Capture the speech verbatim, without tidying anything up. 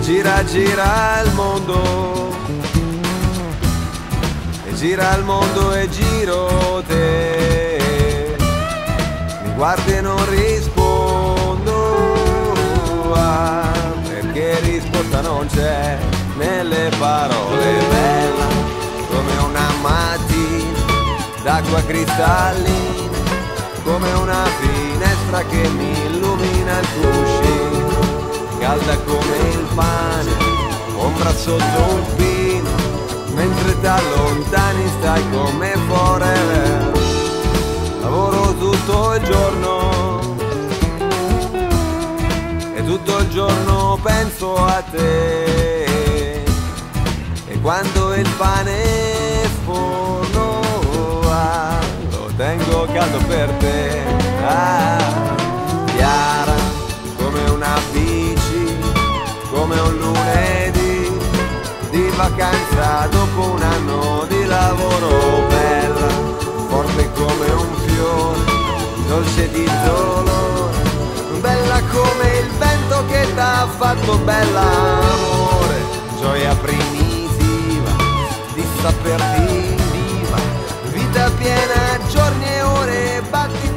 gira gira il mondo, e gira il mondo e giro te, mi guardi e non rispondo, ah, perché risposta non c'è nelle parole. Bella come una mattina d'acqua cristallina, come una finestra che mi illumina il cuscino, calda come il pane, ombra sotto un pino, mentre t'allontani stai come forever. Lavoro tutto il giorno e tutto il giorno penso a te, e quando il pane forno ah, lo tengo caldo per te. Ah, chiara come una bici, come un lunedì di vacanza dopo un anno di lavoro. Bella, forte come un fiore, dolce di dolore, bella come il vento che t'ha fatto bella, amore, gioia primitiva di saperti viva, vita piena, giorni e ore, batti